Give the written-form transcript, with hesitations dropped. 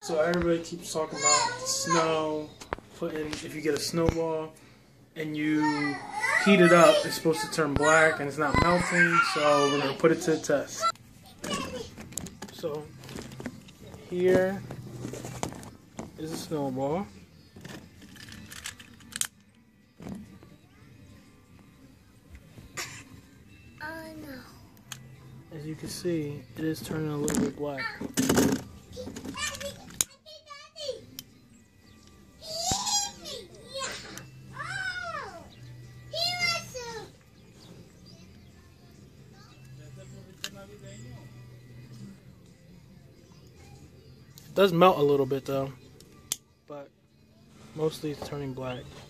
So everybody keeps talking about snow, if you get a snowball and you heat it up, it's supposed to turn black and it's not melting, so we're going to put it to the test. So here is a snowball. As you can see, it is turning a little bit black. It does melt a little bit though, but mostly it's turning black.